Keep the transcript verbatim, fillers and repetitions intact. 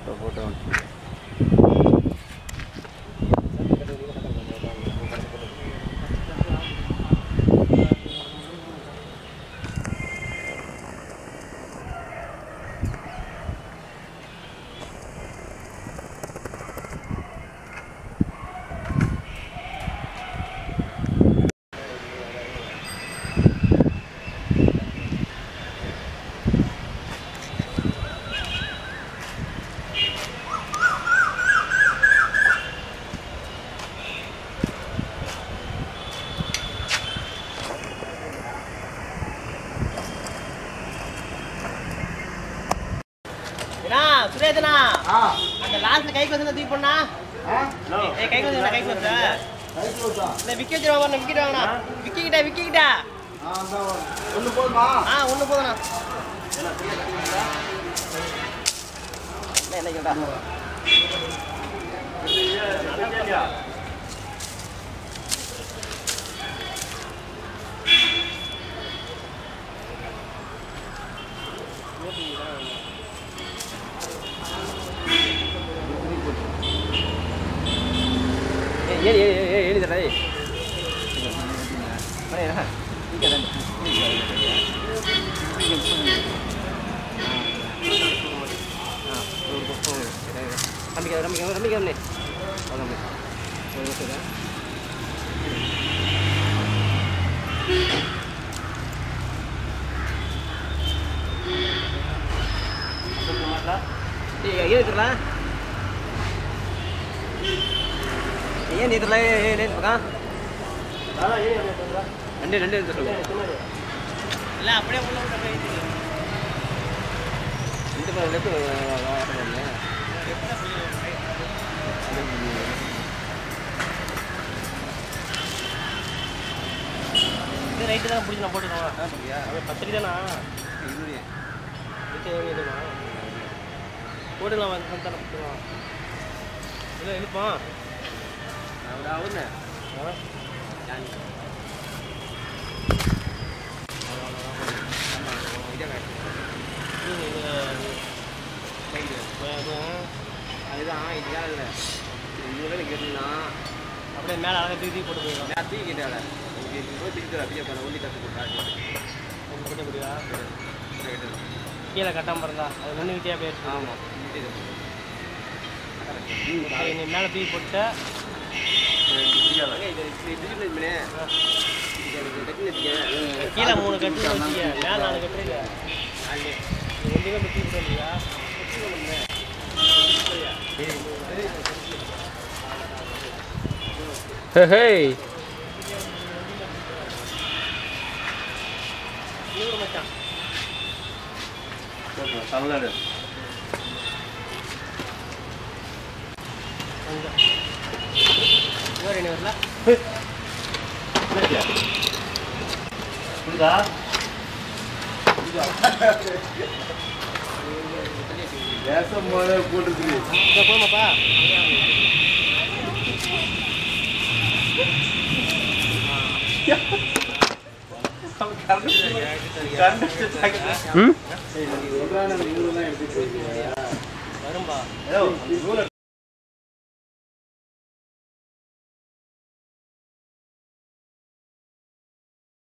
Photo photo சுரேதனா அந்த லாஸ்ட்ல கைக்கு வந்து தூக்கி போண்ணா ஏய் கைக்கு வந்து கைக்கு வந்து இந்த விக்கி வச்சிரவா வரணும் விக்கி வாங்கண்ணா விக்கி கிட்ட விக்கி கிட்ட ஆ அந்த ஒன்னு போதுமா ஆ ஒன்னு போதுண்ணா என்ன கேட்டா ஏய் ஏய் ஏய் எழுதுடா ஏய் மணியா இங்க தான் ஆ ஒரு போ கம்மி கம்மி கம்மி கம்மி கம்மி ஒரு செகண்ட் ஏய் எழுதுடா ஏன் இதுல ஏன் பக்கா தானா ஏன் என்ன பண்றா ரெண்டு ரெண்டு எடுத்து சொல்லு இல்ல அப்படியே உள்ள விட்டு போய் இந்த மாதிரி லெஃப்ட் வாங்க இது ரைட் தான் புடிச்சு நான் போட்டுறேன் ஆ சரியா அது பத்திரி தானா இது இது ஏறிடுமா போடலாம் வந்து தர போடலாம் இல்ல இழுப்போம் அவடா அவனே ஆ யானி அதுதான் இது யார் இல்லை இது வேலை கேட்டுலாம் அப்படியே மேலே அழகாக தூக்கி போட்டு போயிடும் நான் தூக்கி கேட்டால போய் திருப்பி அப்படியே பண்ண ஒல்லி கற்று கொடுத்தா போட்டு முடியா கீழே கட்டாமல் இருந்தா அது நின்று விட்டியா போய் ஆமாம் நீ மேலே தூக்கி போட்டு கீழே மூணு கட்டு வச்சுக்க மேலே நாலு கட்டு இல்லை நீ ஒன்றுமே தூக்கி போட்டு இல்லையா Hey. நூறு மச்சான் தமிழ்நாடு இன்னொரு என்ன வரல புரியுதா தேசம் போல போட்டுருக்கு இதை போமாப்பா ம் வரும்பா